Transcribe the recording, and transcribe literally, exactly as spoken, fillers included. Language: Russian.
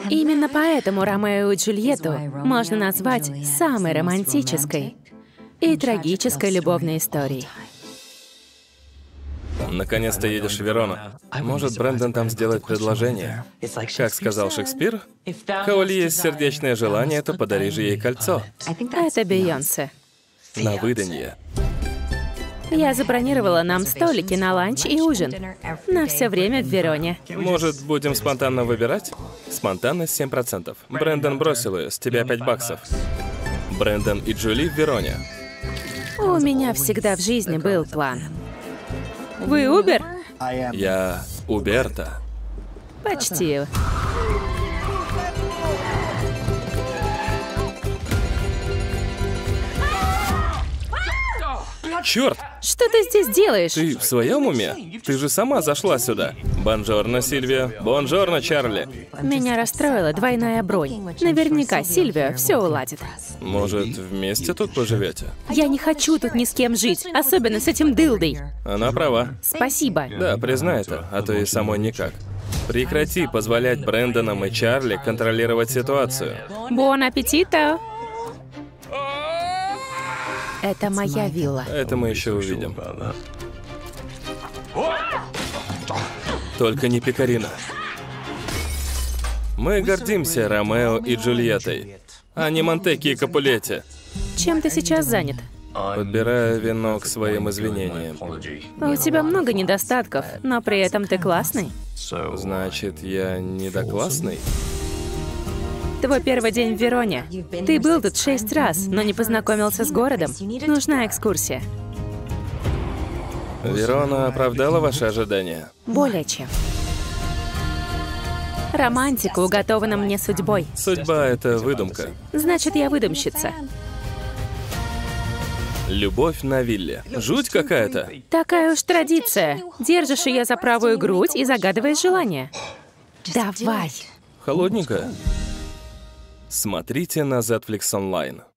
Именно поэтому Ромео и Джульетту можно назвать самой романтической и трагической любовной историей. Наконец-то едешь в Верону. Может, Брэндон там сделает предложение? Как сказал Шекспир, коли есть сердечное желание, то подари же ей кольцо. Это Бейонсе. На выданье. Я забронировала нам столики на ланч и ужин. На все время в Вероне. Может, будем спонтанно выбирать? Спонтанность семь процентов. Брэндон бросил ее, с тебя пять баксов. Брэндон и Джули в Вероне. У меня всегда в жизни был план. Вы Убер? Я Уберта. Почти. Черт! Что ты здесь делаешь? Ты в своем уме? Ты же сама зашла сюда. Бонжорно, Сильвия. Бонжорно, Чарли. Меня расстроила двойная бронь. Наверняка Сильвия все уладит. Может, вместе тут поживете? Я не хочу тут ни с кем жить, особенно с этим дылдой. Она права. Спасибо. Да, признай это, а то и самой никак. Прекрати позволять Брэндонам и Чарли контролировать ситуацию. Бон аппетито! Это моя вилла. Это мы еще увидим. Только не Пикарина. Мы гордимся Ромео и Джульеттой, а не Монтеки и Капулетти. Чем ты сейчас занят? Подбираю вино к своим извинениям. У тебя много недостатков, но при этом ты классный. Значит, я недоклассный? Твой первый день в Вероне. Ты был тут шесть раз, но не познакомился с городом. Нужна экскурсия. Верона оправдала ваши ожидания? Более чем. Романтика уготована мне судьбой. Судьба — это выдумка. Значит, я выдумщица. Любовь на вилле. Жуть какая-то. Такая уж традиция. Держишь ее за правую грудь и загадываешь желание. Давай. Холодненькая. Смотрите на Зетфликс онлайн.